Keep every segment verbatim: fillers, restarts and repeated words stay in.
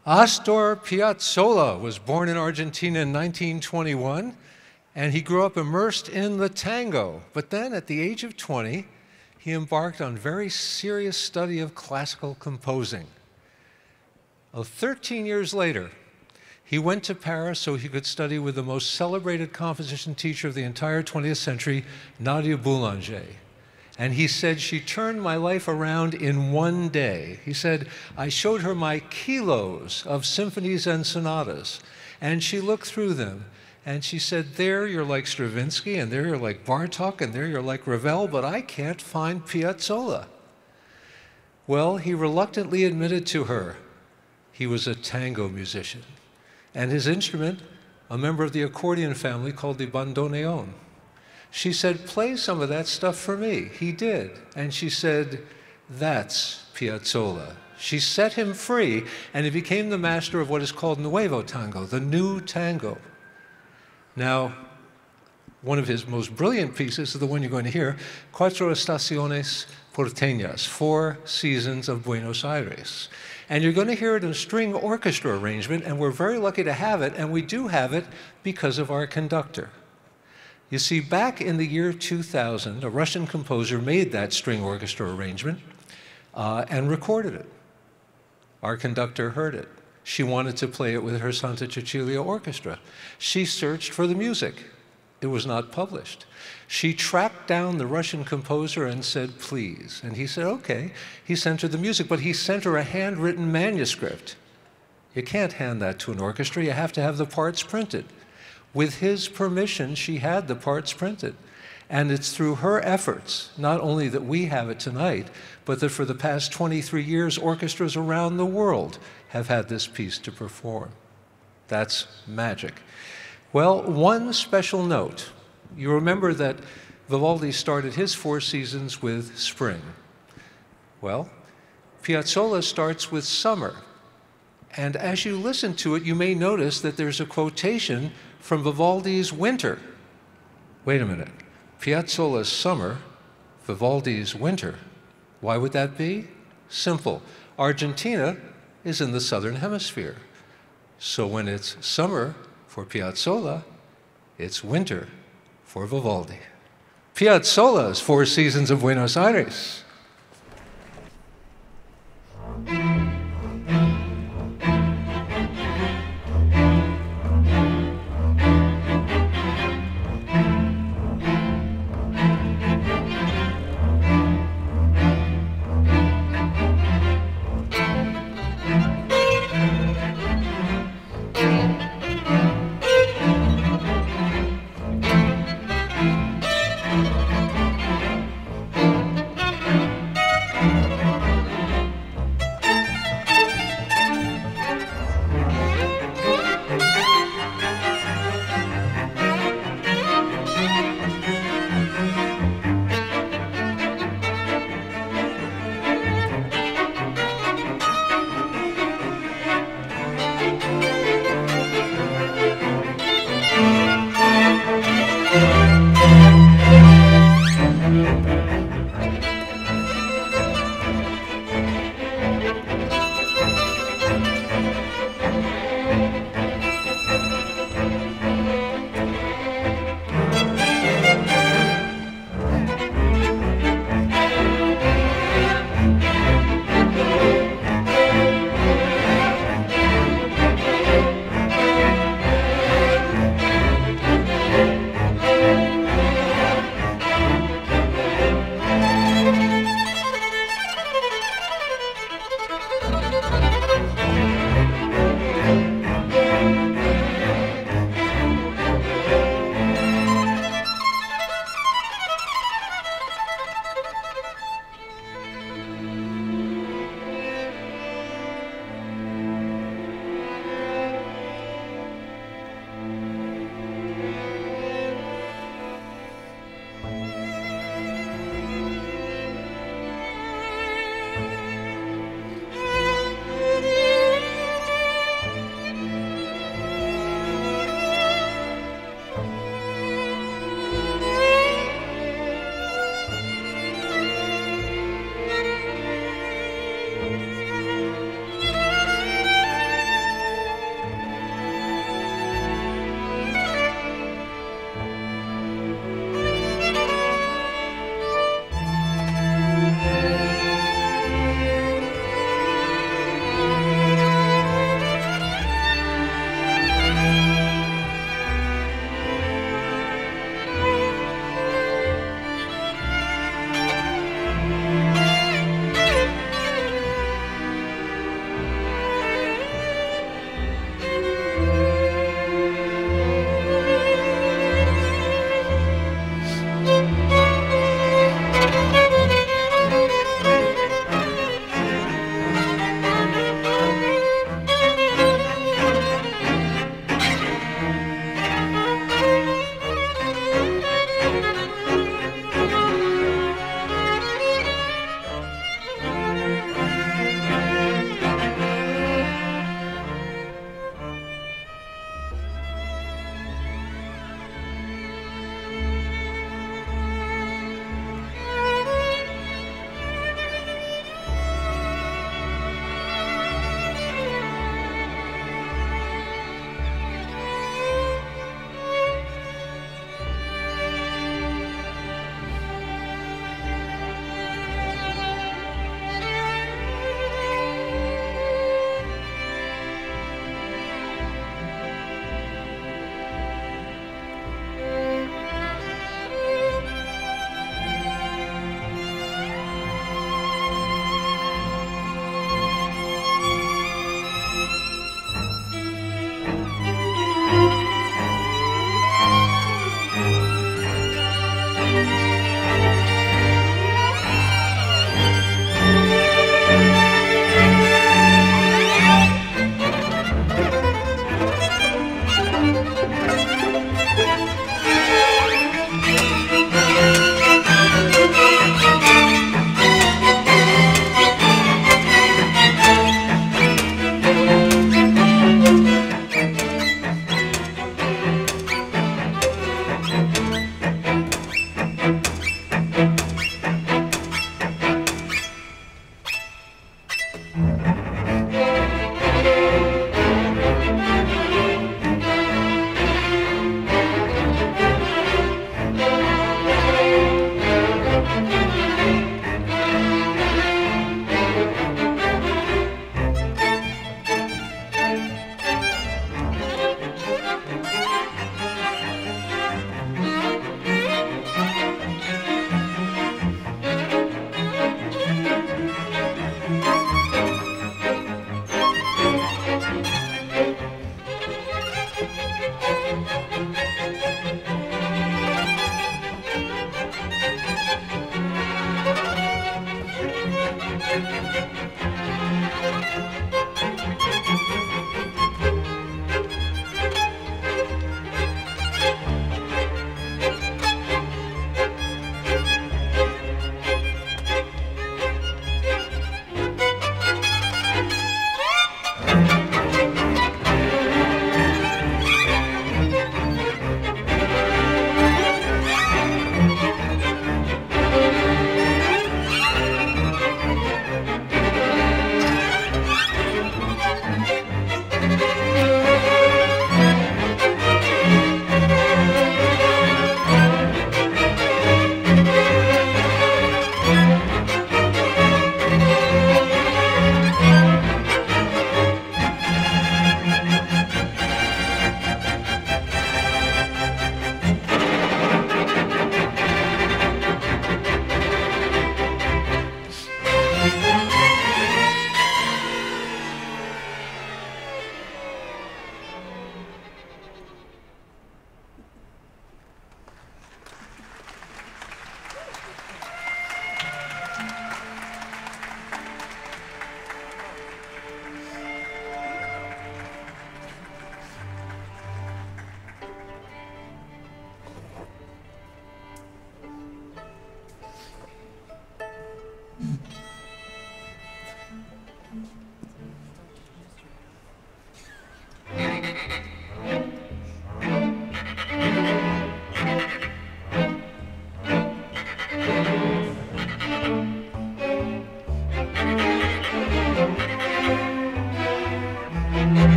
Astor Piazzolla was born in Argentina in nineteen twenty-one, and he grew up immersed in the tango. But then at the age of twenty, he embarked on very serious study of classical composing. Well, thirteen years later, he went to Paris so he could study with the most celebrated composition teacher of the entire twentieth century, Nadia Boulanger. And he said, she turned my life around in one day. He said, I showed her my kilos of symphonies and sonatas, and she looked through them, and she said, there you're like Stravinsky, and there you're like Bartók, and there you're like Ravel, but I can't find Piazzolla. Well, he reluctantly admitted to her he was a tango musician, and his instrument, a member of the accordion family called the bandoneon. She said, play some of that stuff for me. He did. And she said, that's Piazzolla. She set him free, and he became the master of what is called Nuevo Tango, the new tango. Now, one of his most brilliant pieces is the one you're going to hear, Cuatro Estaciones Porteñas, Four Seasons of Buenos Aires. And you're going to hear it in a string orchestra arrangement, and we're very lucky to have it, and we do have it because of our conductor. You see, back in the year two thousand, a Russian composer made that string orchestra arrangement uh, and recorded it. Our conductor heard it. She wanted to play it with her Santa Cecilia Orchestra. She searched for the music. It was not published. She tracked down the Russian composer and said, please. And he said, okay. He sent her the music, but he sent her a handwritten manuscript. You can't hand that to an orchestra. You have to have the parts printed. With his permission, she had the parts printed. And it's through her efforts, not only that we have it tonight, but that for the past twenty-three years, orchestras around the world have had this piece to perform. That's magic. Well, one special note. You remember that Vivaldi started his Four Seasons with spring. Well, Piazzolla starts with summer. And as you listen to it, you may notice that there's a quotation from Vivaldi's winter. Wait a minute. Piazzolla's summer, Vivaldi's winter. Why would that be? Simple. Argentina is in the southern hemisphere. So when it's summer for Piazzolla, it's winter for Vivaldi. Piazzolla's Four Seasons of Buenos Aires.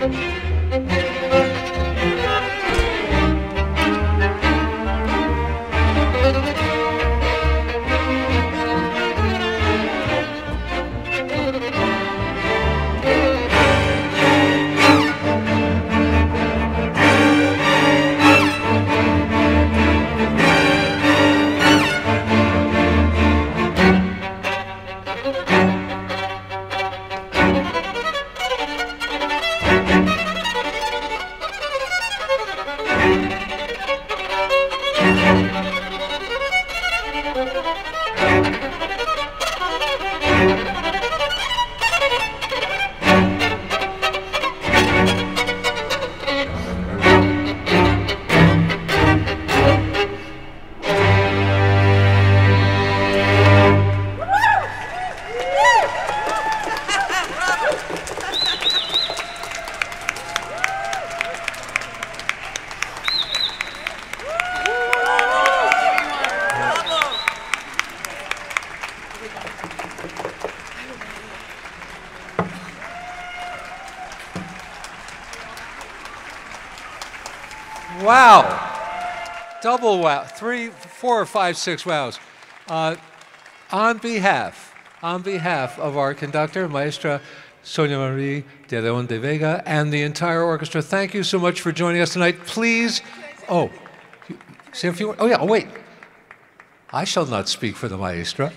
Wow. Double wow. Three, four, five, six wows. Uh, on behalf, on behalf of our conductor, Maestra Sonia Marie de León de Vega, and the entire orchestra, thank you so much for joining us tonight. Please, oh, say a few words. Oh yeah, oh wait. I shall not speak for the maestra.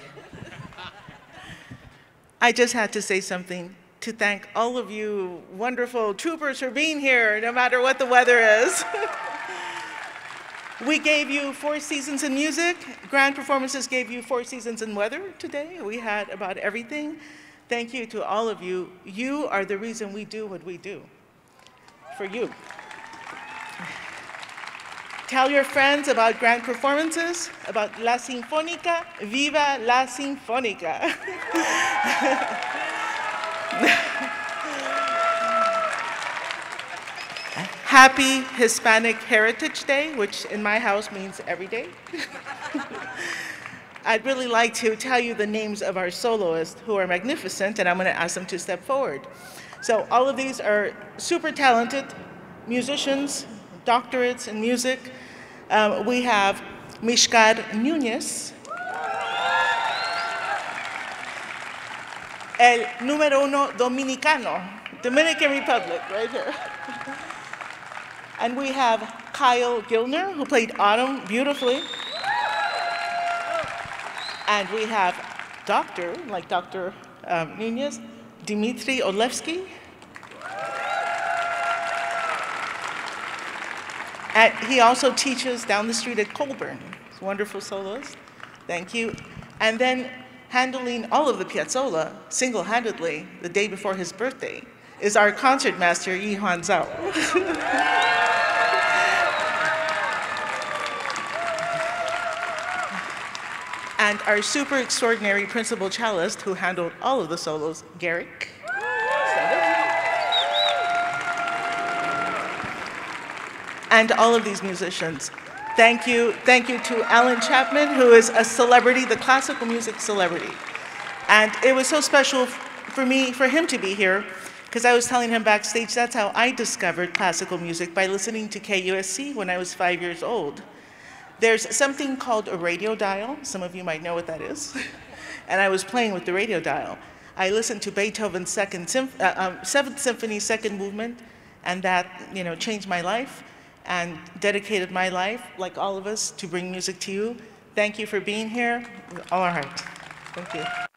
I just had to say something to thank all of you wonderful troopers for being here, no matter what the weather is. We gave you four seasons in music. Grand Performances gave you four seasons in weather today. We had about everything. Thank you to all of you. You are the reason we do what we do. For you. Tell your friends about Grand Performances, about La Sinfónica. Viva la Sinfónica. Happy Hispanic Heritage Day, which in my house means every day. I'd really like to tell you the names of our soloists who are magnificent, and I'm going to ask them to step forward. So all of these are super talented musicians, doctorates in music. Um, we have Mishkar Núñez, el número uno dominicano, Dominican Republic, right here. And we have Kyle Gilner, who played Autumn beautifully. And we have Doctor, like Doctor Um, Núñez, Dmitry Olevsky. And he also teaches down the street at Colburn. He's a wonderful soloist. Thank you. And then handling all of the Piazzolla single-handedly the day before his birthday is our concertmaster, Yi Huan Zhao. And our super extraordinary principal cellist who handled all of the solos, Garrick. And all of these musicians. Thank you, thank you to Alan Chapman, who is a celebrity, the classical music celebrity. And it was so special for me, for him to be here, because I was telling him backstage, that's how I discovered classical music, by listening to K U S C when I was five years old. There's something called a radio dial. Some of you might know what that is. And I was playing with the radio dial. I listened to Beethoven's second symph uh, um, Seventh Symphony, second movement, and that, you know, changed my life and dedicated my life, like all of us, to bring music to you. Thank you for being here with all our heart. Thank you.